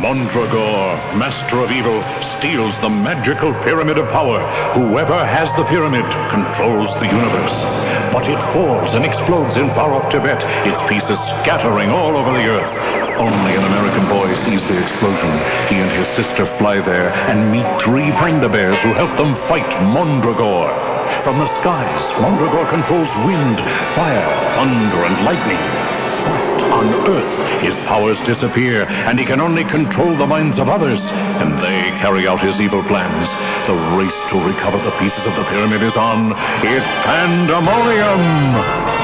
Mondragor, master of evil, steals the magical pyramid of power. Whoever has the pyramid controls the universe. But it falls and explodes in far-off Tibet, its pieces scattering all over the earth. Only an American boy sees the explosion. He and his sister fly there and meet 3 panda bears who help them fight Mondragor. From the skies, Mondragor controls wind, fire, thunder, and lightning. But on Earth, his powers disappear, and he can only control the minds of others, and they carry out his evil plans. The race to recover the pieces of the pyramid is on. It's Pandemonium!